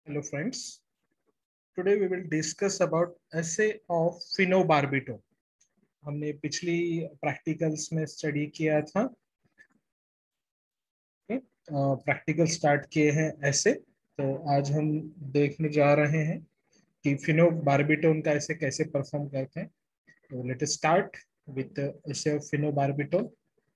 Hello friends, today we will discuss about essay of phenobarbital. हमने पिछली practicals में study किया था, प्रैक्टिकल स्टार्ट किए हैं ऐसे। तो आज हम देखने जा रहे हैं कि फिनोबार्बिटोन का ऐसे कैसे परफॉर्म करते हैं। तो let us start with essay of phenobarbital।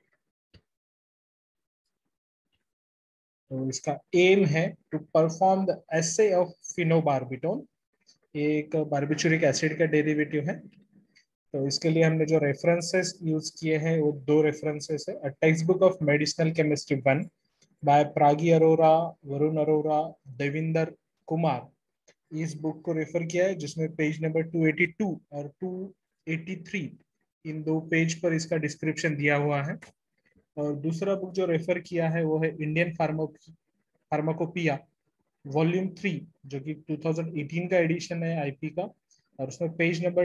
तो इसका एम है to perform the essay of phenobarbital। ये एक बार्बिचुरिक एसिड का डेरिवेटिव है। तो इसके लिए हमने जो रेफरेंसेस यूज किए हैं वो दो रेफरेंसेस है। A textbook of medicinal chemistry 1 by Pragi Arora, Varun Arora, Devinder Kumar. इस बुक को रेफर किया है जिसमें पेज नंबर 282 और 283 इन दो पेज पर इसका डिस्क्रिप्शन दिया हुआ है। और दूसरा बुक जो रेफर किया है वो है इंडियन फार्माकोपिया वॉल्यूम 3, जो कि 2018 का एडिशन है आईपी का। और उसमें पेज नंबर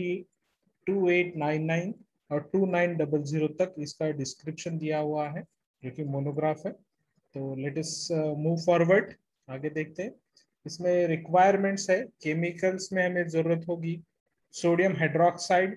2899 और 2900 तक इसका डिस्क्रिप्शन दिया हुआ है, जो कि मोनोग्राफ है। तो लेट अस मूव फॉरवर्ड, आगे देखते हैं। इसमें रिक्वायरमेंट्स है, केमिकल्स में हमें जरूरत होगी sodium hydroxide,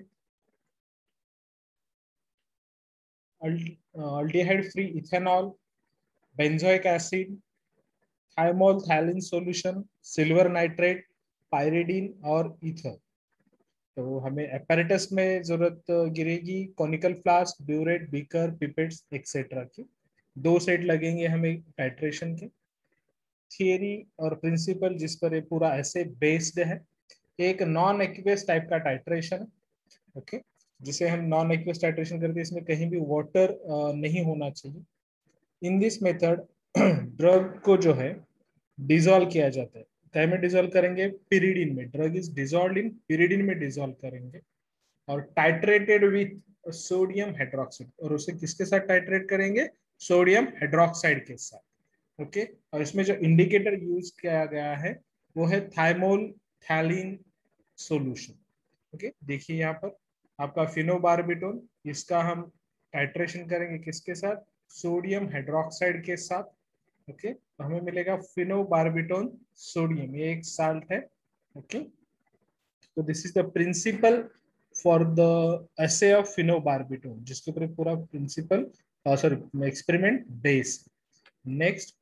aldehyde free ethanol, benzoic acid, thymolphthalein solution, silver nitrate, pyridine और ईथर। तो हमें एपेरेटस में जरूरत गिरेगी conical flask, burette, beaker, pipettes etcetera की। दो सेट लगेंगे हमें टाइट्रेशन के। थियरी और प्रिंसिपल जिस पर ये पूरा ऐसे बेस्ड है, एक नॉन एक्वेस टाइप का टाइट्रेशन। ओके, जिसे हम नॉन एक्वेस टाइट्रेशन करते हैं, इसमें कहीं भी वाटर नहीं होना चाहिए। इन दिस मेथड ड्रग को जो है डिजोल्व किया जाता है। क्या में डिजोल्व करेंगे? पिरिडिन में। Drug is dissolve in pyridine में डिजोल्व करेंगे और टाइट्रेटेड विथ सोडियम हाइड्रोक्साइड। और उसे किसके साथ टाइट्रेट करेंगे? सोडियम हाइड्रोक्साइड के साथ। ओके, और इसमें जो इंडिकेटर यूज किया गया है वो है थाइमोल थैलिन सॉल्यूशन। ओके, देखिए यहाँ पर आपका फिनोबार्बिटोल, इसका हम टाइट्रेशन करेंगे किसके साथ? सोडियम हाइड्रोक्साइड के साथ। ओके, तो हमें मिलेगा फिनोबार्बिटोल सोडियम, ये एक साल्ट है। ओके, तो this is the principle for the essay of phenobarbital, जिसके ऊपर पूरा principle sorry experiment base. Next,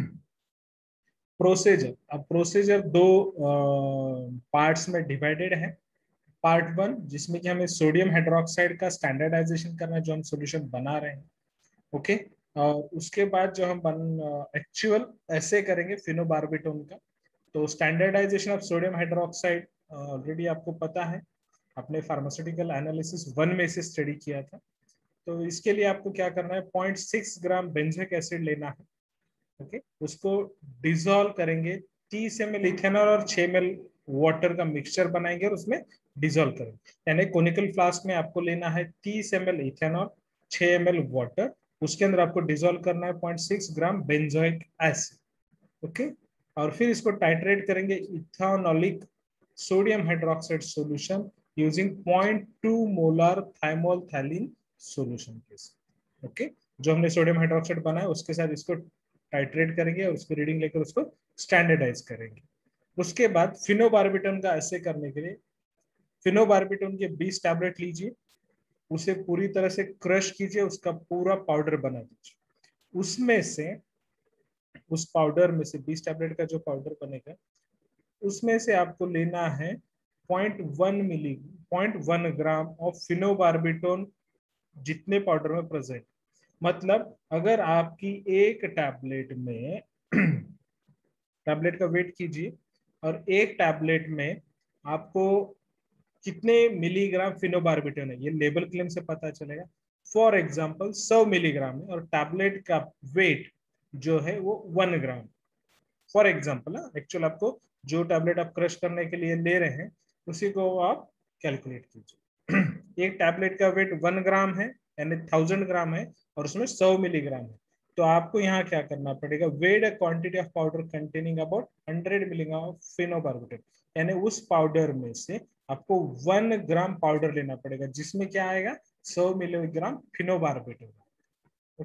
procedure. अब प्रोसीजर दो पार्ट्स में डिवाइडेड है। पार्ट 1 जिसमें कि हमें सोडियम हाइड्रोक्साइड का स्टैंडर्डाइजेशन करना है, जो हम सॉल्यूशन बना रहे हैं। ओके, उसके बाद जो हम एक्चुअल ऐसे करेंगे फिनोबार्बिटोन का। तो standardization of sodium hydroxide already आपको पता है, आपने फार्मास्यूटिकल एनालिसिस 1 में से स्टडी किया था। तो इसके लिए आपको क्या करना है? 0.6 ग्राम बेंजोइक एसिड लेना है। ओके, उसको डिसॉल्व करेंगे, 30 ml इथेनॉल और 6 ml वाटर का मिक्सचर बनाएंगे और उसमें डिसॉल्व करेंगे। यानी कोनिकल फ्लास्क में आपको लेना है 30 ml इथेनॉल, 6 ml वाटर, उसके अंदर आपको डिसॉल्व करना है 0.6 ग्राम बेंजोइक एसिड। ओके, और फिर इसको टाइट्रेट करेंगे ethanolic sodium hydroxide solution using 0.2 molar thymolphthalein solution के साथ। ओके, जो हमने सोडियम हाइड्रोक्साइड बनाया उसके साथ इसको टाइट्रेट करेंगे और उसकी रीडिंग लेकर उसको स्टैंडर्डाइज करेंगे। उसके बाद फिनोबार्बिटोन का ऐसे करने के लिए फिनोबार्बिटोन के 20 टैबलेट लीजिए, उसे पूरी तरह से क्रश कीजिए, उसका पूरा पाउडर बना दीजिए। उसमें से उस पाउडर में से 20 टैबलेट का जो पाउडर बनेगा उसमें से आपको लेना है 0.1 ग्राम ऑफ फिनोबार्बिटोन, जितने पाउडर में प्रेजेंट। मतलब अगर आपकी एक टैबलेट में टैबलेट का वेट कीजिए और एक टैबलेट में आपको कितने मिलीग्राम फिनोबार्बिटोन है, ये लेबल क्लेम से पता चलेगा। फॉर एग्जांपल 100 मिलीग्राम है और टैबलेट का वेट जो है वो 1 ग्राम। फॉर एग्जाम्पल, एक्चुअल आपको जो टैबलेट आप क्रश करने के लिए ले रहे हैं उसी को आप कैलकुलेट कीजिए। एक टैबलेट का वेट 1 ग्राम है, यानी 1000 ग्राम है, और उसमें 100 मिलीग्राम है। तो आपको यहाँ क्या करना पड़ेगा? Weighed a quantity of powder containing about 100 milligram of phenobarbital, यानी उस पाउडर में से आपको 1 ग्राम पाउडर लेना पड़ेगा, जिसमें क्या आएगा? 100 milligram phenobarbital. Okay,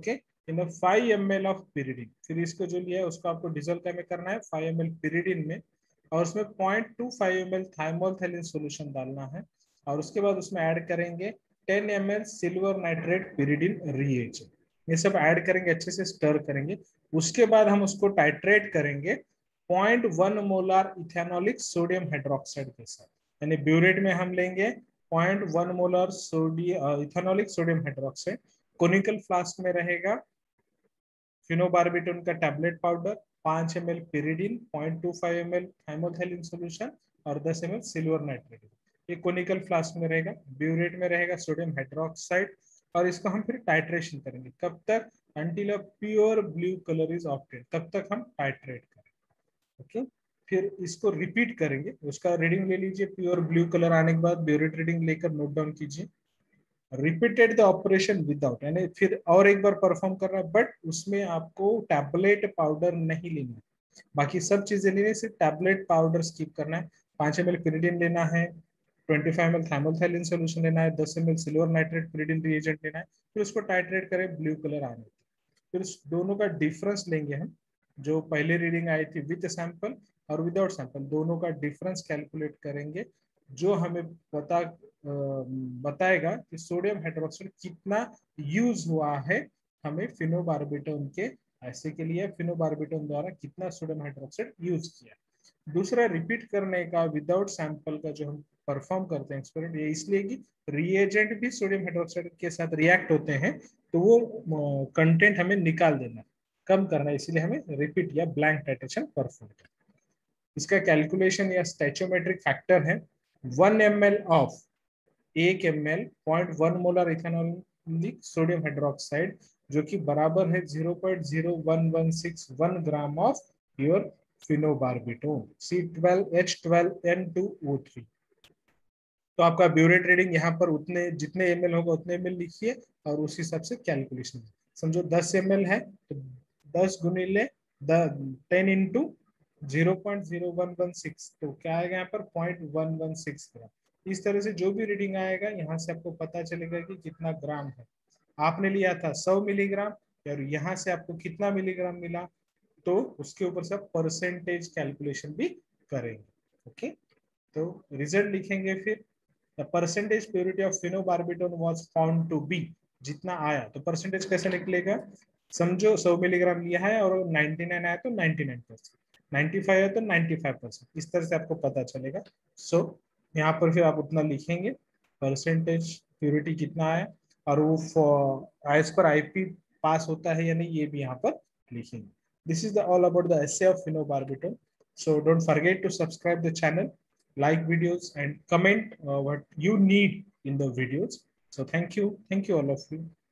in 5 ml of pyridine। फिर इसको जो लिया है उसको आपको डिजोल्व में करना है 5 ml pyridine में, और उसमें 0.25 ml थाइमोल्थेलिन सोल्यूशन डालना है, और उसके बाद उसमें ऐड करेंगे 10 ml silver nitrate pyridine reagent। ये सब ऐड करेंगे, अच्छे से स्टर करेंगे। उसके बाद हम उसको टाइट्रेट करेंगे 0.1 मोलार इथेनॉलिक सोडियम हाइड्रोक्साइड के साथ, यानी ब्यूरेट में हम लेंगे 0.1 molar sodium ethanolic sodium hydroxide. Conical flask में रहेगा फिनोबार्बिटोन का tablet powder, 5 ml pyridine, 0.25 ml thymolphthalein solution और 10 ml सिल्वर नाइट्रेट। ये कोनिकल फ्लास्क में रहेगा। ब्यूरेट में रहेगा सोडियम हाइड्रोक्साइड, और इसको हम फिर टाइट्रेशन करेंगे। कब तक? Until a pure blue colour is obtained, तब तक हम टाइट्रेट करेंगे। ओके, फिर इसको रिपीट करेंगे। उसका रीडिंग ले लीजिए, प्योर ब्लू कलर आने के बाद ब्यूरेट रीडिंग लेकर नोट डाउन कीजिए। रिपीटेड द ऑपरेशन विदाउट, यानी फिर और एक बार परफॉर्म करना है, बट उसमें आपको टैबलेट पाउडर नहीं लेना है, बाकी सब चीजें लेनी है, सिर्फ टैबलेट पाउडर स्किप करना है। 5 ml pyridine लेना है, 25 ml थाइमोथैलिन सोल्यूशन लेना है, 10 ml silver nitrate pyridine reagent लेना है, फिर उसको टाइट्रेट करें ब्लू कलर आने। फिर दोनों का डिफरेंस लेंगे हम, जो पहले रीडिंग आई थी विद सैंपल और विदाउट सैंपल, दोनों का डिफरेंस कैलकुलेट करेंगे, जो हमें बताएगा कि सोडियम हाइड्रोक्साइड कितना यूज हुआ है हमें फिनोबार्बिटोन के ऐसे के लिए, फिनोबार्बिटोन द्वारा कितना सोडियम हाइड्रोक्साइड यूज किया। दूसरा, रिपीट करने का विदाउट सैंपल का जो हम परफॉर्म करते हैं एक्सपेरिमेंट, ये इसलिए कि रिएजेंट भी सोडियम हाइड्रोक्साइड के साथ रिएक्ट होते हैं, तो वो कंटेंट हमें निकाल देना, कम करना, इसीलिए हमें रिपीट या ब्लैंक टाइट्रेशन परफॉर्म करना। इसका कैलकुलेशन या स्टैचोमेट्रिक फैक्टर है 1 ml of 1 ml 0.1 molar ethanolic sodium hydroxide, जो कि बराबर है 0.01161 gram of your phenobarbitone C12H12N2O3। तो आपका ब्यूरेट रीडिंग यहाँ पर उतने जितने ml होगा उतने ml लिखिए, और उस हिसाब से कैलकुलेशन। समझो 10 ml है तो 10 गुणिले 10 इंटू 0.0116, तो क्या आएगा यहाँ पर 0.116 ग्राम। इस तरह से जो भी रीडिंग आएगा यहाँ से आपको पता चलेगा कि कितना ग्राम है। आपने लिया था 100 मिलीग्राम, और यहाँ से आपको कितना मिलीग्राम मिला, तो उसके ऊपर से परसेंटेज कैलकुलेशन भी करेंगे। ओके, तो रिजल्ट लिखेंगे फिर। The percentage purity of phenobarbitone was found to be, जितना आया, तो परसेंटेज कैसे निकलेगा? समझो 100 मिलीग्राम लिया है और 99 आया तो 99%, 95 है तो 95%, इस तरह से आपको पता चलेगा। सो यहाँ पर फिर आप उतना लिखेंगे, परसेंटेज प्योरिटी कितना आया, और वो एज पर आईपी पास होता है या नहीं, ये भी यहाँ पर लिखेंगे। This is the all about the assay of phenobarbitone. So don't forget to subscribe the channel, like videos, and comment what you need in the videos. So thank you all of you.